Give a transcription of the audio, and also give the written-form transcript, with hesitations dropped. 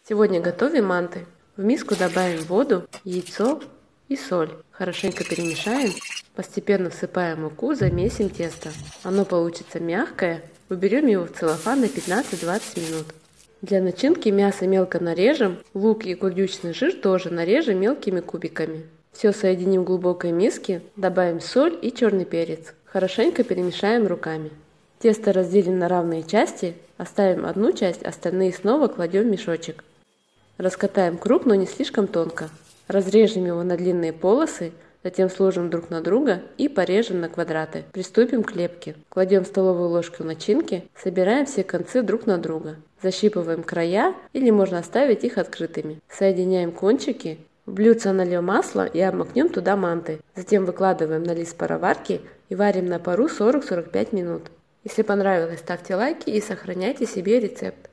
Сегодня готовим манты. В миску добавим воду, яйцо и соль. Хорошенько перемешаем. Постепенно всыпаем муку, замесим тесто. Оно получится мягкое. Уберем его в целлофан на 15-20 минут. Для начинки мясо мелко нарежем. Лук и курдючный жир тоже нарежем мелкими кубиками. Все соединим в глубокой миске. Добавим соль и черный перец. Хорошенько перемешаем руками. Тесто разделим на равные части. Оставим одну часть, остальные снова кладем в мешочек. Раскатаем круг, но не слишком тонко. Разрежем его на длинные полосы, затем сложим друг на друга и порежем на квадраты. Приступим к лепке. Кладем столовую ложку начинки, собираем все концы друг на друга. Защипываем края или можно оставить их открытыми. Соединяем кончики. В блюдце нальем масло и обмакнем туда манты. Затем выкладываем на лист пароварки и варим на пару 40-45 минут. Если понравилось, ставьте лайки и сохраняйте себе рецепт.